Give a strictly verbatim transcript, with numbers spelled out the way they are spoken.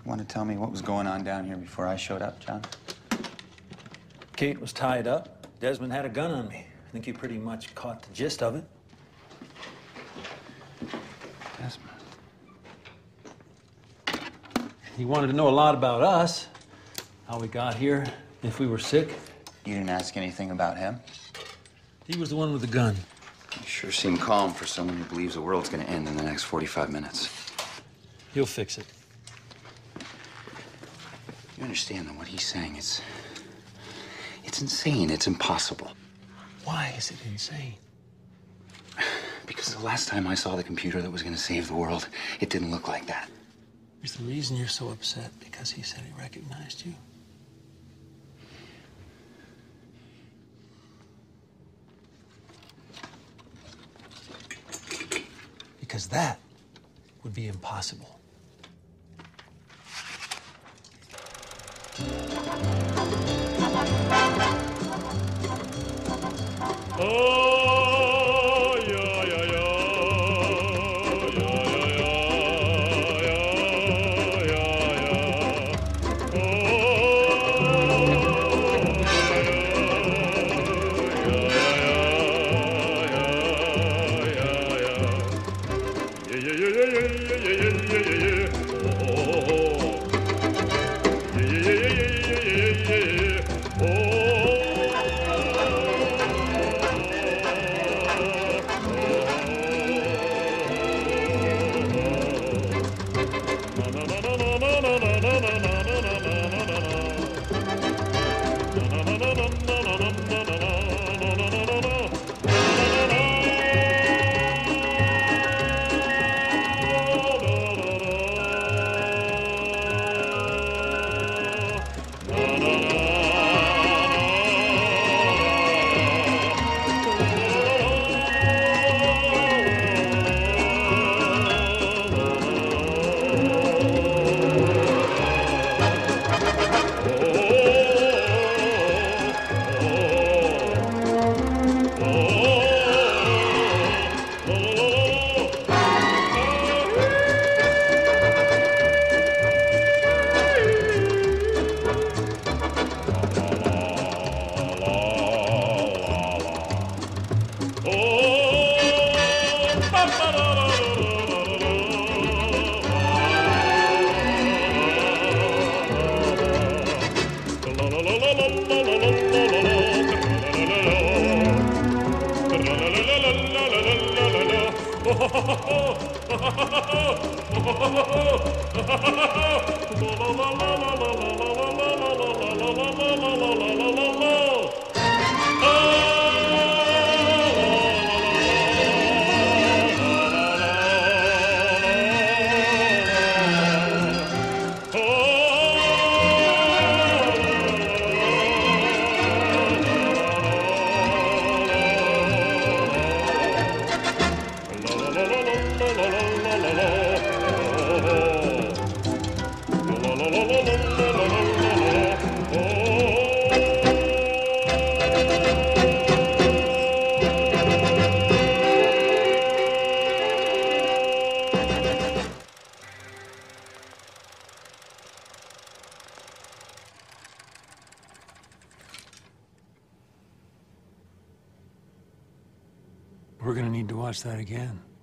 Want to tell me what was going on down here before I showed up, John? Kate was tied up. Desmond had a gun on me. I think you pretty much caught the gist of it. Desmond. He wanted to know a lot about us, how we got here, if we were sick. You didn't ask anything about him? He was the one with the gun. You sure seem calm for someone who believes the world's gonna end in the next forty-five minutes. He'll fix it. You understand that what he's saying is... It's insane. It's impossible. Why is it insane? Because the last time I saw the computer that was gonna save the world, it didn't look like that. Is the reason you're so upset because he said he recognized you? Because that would be impossible. Oh, yeah, yeah, yeah. We're gonna need to watch that again.